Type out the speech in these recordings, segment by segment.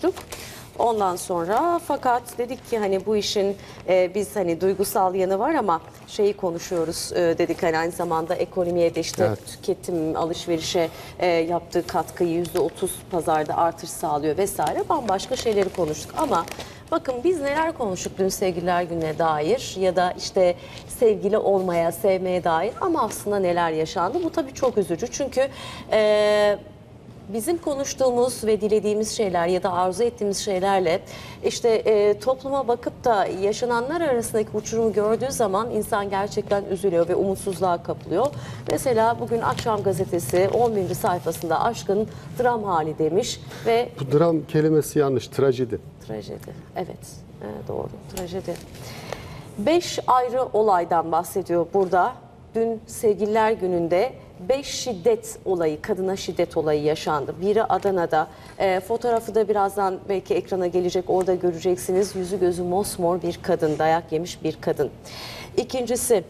konuştuk. Ondan sonra fakat dedik ki hani bu işin biz hani duygusal yanı var ama şeyi konuşuyoruz dedik hani aynı zamanda ekonomiye de işte Evet. tüketim alışverişe yaptığı katkıyı %30 pazarda artış sağlıyor vesaire bambaşka şeyleri konuştuk ama bakın biz neler konuştuk dün sevgililer gününe dair ya da işte sevgili olmaya, sevmeye dair ama aslında neler yaşandı. Bu tabii çok üzücü çünkü bizim konuştuğumuz ve dilediğimiz şeyler ya da arzu ettiğimiz şeylerle işte topluma bakıp da yaşananlar arasındaki uçurumu gördüğü zaman insan gerçekten üzülüyor ve umutsuzluğa kapılıyor. Mesela bugün Akşam Gazetesi 11. sayfasında aşkın dram hali demiş ve... Bu dram kelimesi yanlış, trajedi. Trajedi, evet doğru trajedi. 5 ayrı olaydan bahsediyor burada. Dün Sevgililer Günü'nde 5 şiddet olayı, kadına şiddet olayı yaşandı. Biri Adana'da, fotoğrafı da birazdan belki ekrana gelecek, orada göreceksiniz. Yüzü gözü mosmor bir kadın, dayak yemiş bir kadın. İkincisi,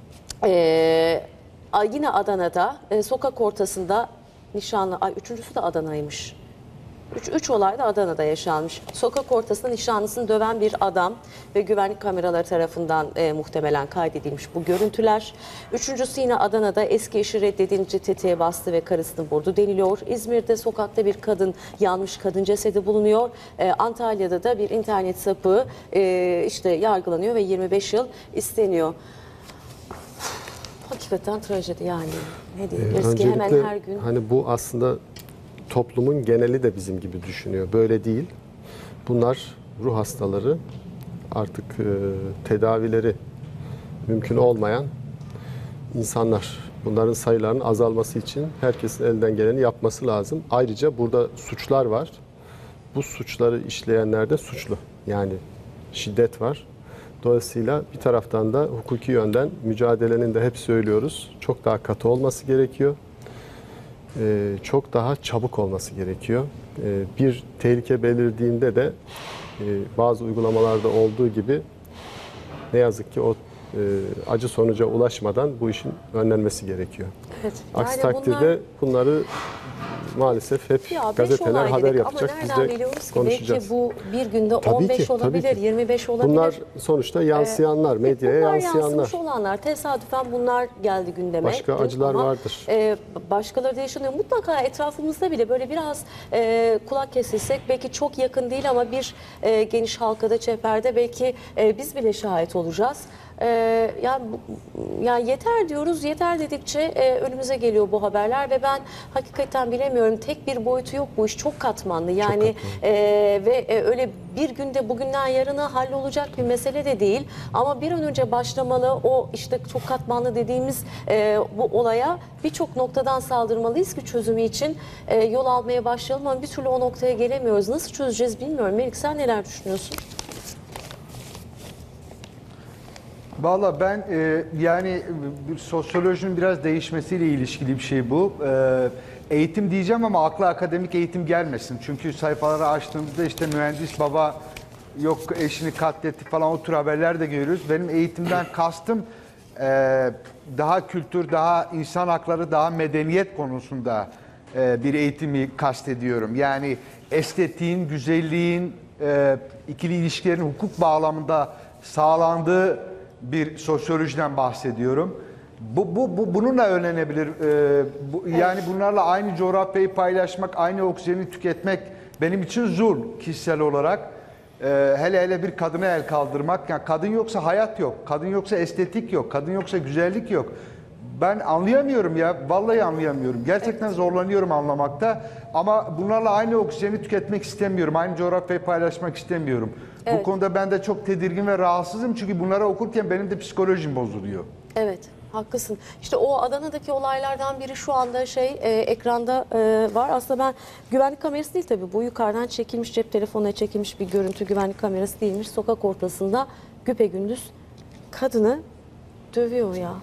yine Adana'da, sokak ortasında nişanlı, üçüncüsü de Adana'ymış. Üç olay da Adana'da yaşanmış. Sokak ortasında nişanlısını döven bir adam ve güvenlik kameraları tarafından muhtemelen kaydedilmiş bu görüntüler. Üçüncüsü yine Adana'da eski eşi reddedince tetiğe bastı ve karısını vurdu deniliyor. İzmir'de sokakta bir kadın yanmış kadın cesedi bulunuyor. Antalya'da da bir internet sapığı işte yargılanıyor ve 25 yıl isteniyor. Hakikaten trajedi yani. Ne diyeyim? Eski hemen her gün. Hani bu aslında toplumun geneli de bizim gibi düşünüyor. Böyle değil. Bunlar ruh hastaları, artık tedavileri mümkün olmayan insanlar. Bunların sayılarının azalması için herkesin elinden geleni yapması lazım. Ayrıca burada suçlar var. Bu suçları işleyenler de suçlu. Yani şiddet var. Dolayısıyla bir taraftan da hukuki yönden mücadelenin de hep söylüyoruz. Çok daha katı olması gerekiyor. Çok daha çabuk olması gerekiyor. Bir tehlike belirdiğinde de bazı uygulamalarda olduğu gibi ne yazık ki o acı sonuca ulaşmadan bu işin önlenmesi gerekiyor. Evet, Aksi yani takdirde bunları maalesef hep gazeteler haber yapacak. Ama Biz nereden de biliyoruz ki konuşacağız. belki bu bir günde Tabii 15 ki, olabilir, tabii ki. 25 olabilir. Bunlar sonuçta yansıyanlar, medyaya bunlar yansıyanlar. yansımış olanlar, tesadüfen bunlar geldi gündeme. Başka acılar ama, vardır. Başkaları da yaşanıyor. Mutlaka etrafımızda bile böyle biraz kulak kesilsek, belki çok yakın değil ama bir geniş halkada, çeperde belki biz bile şahit olacağız. Yani yeter diyoruz, yeter dedikçe önümüze geliyor bu haberler ve ben hakikaten bilemiyorum, tek bir boyutu yok bu iş, çok katmanlı yani ve öyle bir günde bugünden yarına hallolacak bir mesele de değil ama bir an önce başlamalı, o işte çok katmanlı dediğimiz bu olaya birçok noktadan saldırmalıyız ki çözümü için yol almaya başlayalım ama bir türlü o noktaya gelemiyoruz. Nasıl çözeceğiz bilmiyorum. Melik, sen neler düşünüyorsun? Valla ben yani sosyolojinin biraz değişmesiyle ilişkili bir şey bu. Eğitim diyeceğim ama akla akademik eğitim gelmesin. Çünkü sayfaları açtığımızda işte mühendis baba yok eşini katletti falan o tür haberler de görüyoruz. Benim eğitimden kastım daha kültür, daha insan hakları, daha medeniyet konusunda bir eğitimi kastediyorum. Yani estetiğin, güzelliğin, ikili ilişkilerin hukuk bağlamında sağlandığı bir sosyolojiden bahsediyorum. Bununla öğrenebilir. Yani bunlarla aynı coğrafyayı paylaşmak, aynı oksijeni tüketmek benim için zulm kişisel olarak. Hele bir kadına el kaldırmak. Yani kadın yoksa hayat yok, kadın yoksa estetik yok, kadın yoksa güzellik yok. Ben anlayamıyorum ya, vallahi anlayamıyorum. Gerçekten zorlanıyorum anlamakta. Ama bunlarla aynı oksijeni tüketmek istemiyorum, aynı coğrafyayı paylaşmak istemiyorum. Evet. Bu konuda ben de çok tedirgin ve rahatsızım çünkü bunları okurken benim de psikolojim bozuluyor. Evet, haklısın. İşte o Adana'daki olaylardan biri şu anda ekranda var. Aslında ben güvenlik kamerası değil tabii. Bu yukarıdan çekilmiş, cep telefonuna çekilmiş bir görüntü, güvenlik kamerası değilmiş. Sokak ortasında güpegündüz kadını dövüyor ya.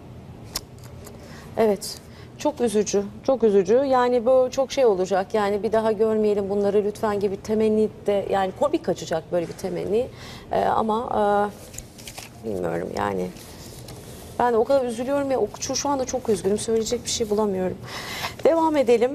Evet. Çok üzücü, çok üzücü. Yani böyle çok şey olacak. Yani bir daha görmeyelim bunları lütfen gibi temenni de, yani komik kaçacak böyle bir temenni. Ama bilmiyorum yani. Ben de o kadar üzülüyorum ya, şu anda çok üzgünüm. Söyleyecek bir şey bulamıyorum. Devam edelim.